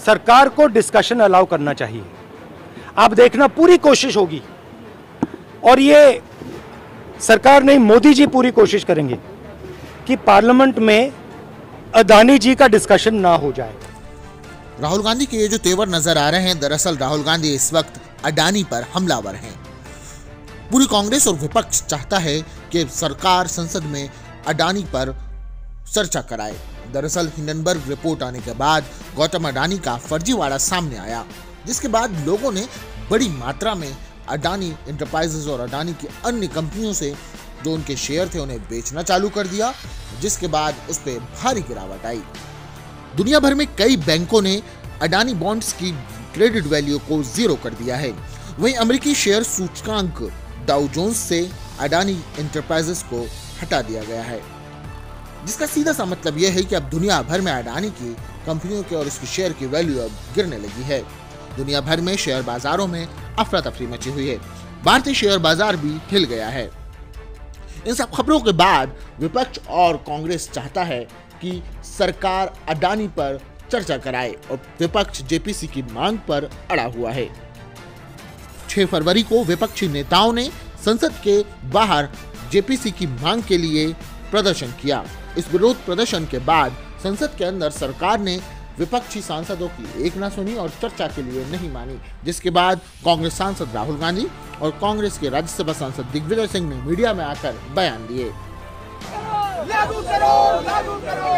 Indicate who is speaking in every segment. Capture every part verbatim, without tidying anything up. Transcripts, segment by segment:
Speaker 1: सरकार को discussion allow करना चाहिए। आप देखना, पूरी कोशिश होगी, और ये सरकार नहीं, मोदी जी पूरी कोशिश करेंगे कि पार्लियामेंट में अदानी जी का डिस्कशन ना हो जाए।
Speaker 2: राहुल गांधी के ये जो तेवर नजर आ रहे हैं, दरअसल राहुल गांधी इस वक्त अडानी पर हमलावर हैं। पूरी कांग्रेस और विपक्ष चाहता है कि सरकार संसद में अडानी पर चर्चा कराए। दरअसल हिंडनबर्ग रिपोर्ट आने के बाद गौतम अडानी का फर्जीवाड़ा सामने आया, जिसके बाद लोगों ने बड़ी मात्रा में अडानी एंटरप्राइजेज और अडानी की अन्य कंपनियों से जो उनके शेयर थे उन्हें बेचना चालू कर दिया, जिसके बाद उस पर भारी गिरावट आई। दुनिया भर में कई बैंकों ने अडानी बॉन्ड्स की क्रेडिट वैल्यू को जीरो कर दिया है। वहीं अमेरिकी शेयर सूचकांक डाउ जोन्स से अडानी एंटरप्राइजेज को हटा दिया गया है, जिसका सीधा सा मतलब यह है कि अब दुनिया भर में अडानी की कंपनियों के और इसकी शेयर की वैल्यू अब गिरने लगी है। दुनिया भर में शेयर बाजारों में अफरा तफरी मची हुई है। भारतीय शेयर बाजार भी हिल गया है। इन सब खबरों के बाद विपक्ष और कांग्रेस चाहता है कि सरकार अडानी पर चर्चा कराए, और विपक्ष जेपीसी की मांग पर अड़ा हुआ है। छह फरवरी को विपक्षी नेताओं ने संसद के बाहर जेपीसी की मांग के लिए प्रदर्शन किया। इस विरोध प्रदर्शन के बाद संसद के अंदर सरकार ने विपक्षी सांसदों की एक ना सुनी और चर्चा के लिए नहीं मानी, जिसके बाद कांग्रेस सांसद राहुल गांधी और कांग्रेस के राज्यसभा सांसद दिग्विजय सिंह ने मीडिया में आकर बयान दिए।
Speaker 3: लागू करो, लागू करो।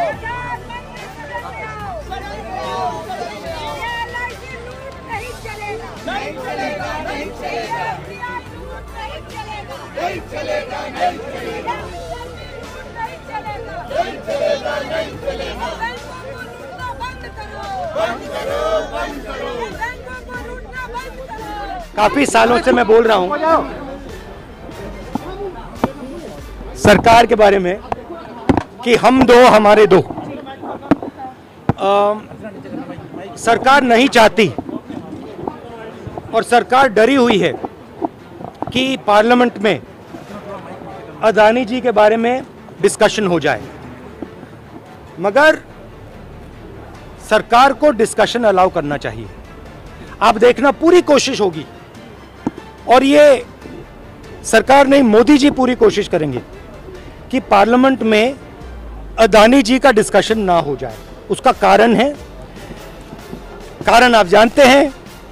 Speaker 3: नहीं चलेगा, नहीं चलेगा, नहीं चलेगा, नहीं चलेगा, नहीं चलेगा, नहीं चलेगा, नहीं चलेगा, नहीं चलेगा, नहीं चलेगा। बंद करो, बंद करो, बंद करो, बैंकों को लूटना बंद करो।
Speaker 1: काफी सालों से मैं बोल रहा हूं सरकार के बारे में कि हम दो हमारे दो। आ, सरकार नहीं चाहती और सरकार डरी हुई है कि पार्लियामेंट में अदानी जी के बारे में डिस्कशन हो जाए, मगर सरकार को डिस्कशन अलाउ करना चाहिए। आप देखना, पूरी कोशिश होगी, और ये सरकार नहीं, मोदी जी पूरी कोशिश करेंगे कि पार्लियामेंट में अदानी जी का डिस्कशन ना हो जाए। उसका कारण है, कारण आप जानते हैं,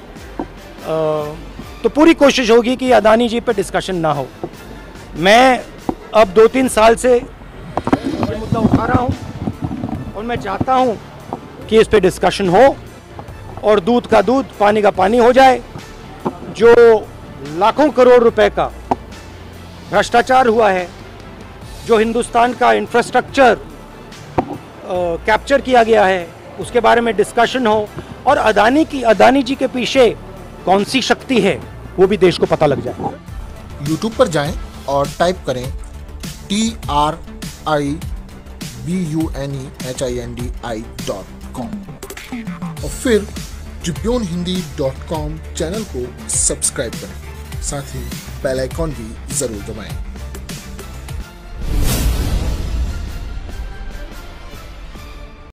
Speaker 1: तो पूरी कोशिश होगी कि अदानी जी पे डिस्कशन ना हो। मैं अब दो तीन साल से ये मुद्दा उठा रहा हूं और मैं चाहता हूं कि इस पे डिस्कशन हो और दूध का दूध, पानी का पानी हो जाए। जो लाखों करोड़ रुपए का भ्रष्टाचार हुआ है, जो हिंदुस्तान का इंफ्रास्ट्रक्चर कैप्चर किया गया है, उसके बारे में डिस्कशन हो, और अदानी की अदानी जी के पीछे कौन सी शक्ति है वो भी देश को पता लग जाए।
Speaker 2: यूट्यूब पर जाएं और टाइप करें T R I B U N E H I N D I dot com और फिर tribune Hindi dot com channel को सब्सक्राइब करें। साथ ही बेल आइकॉन भी जरूर दबाएं।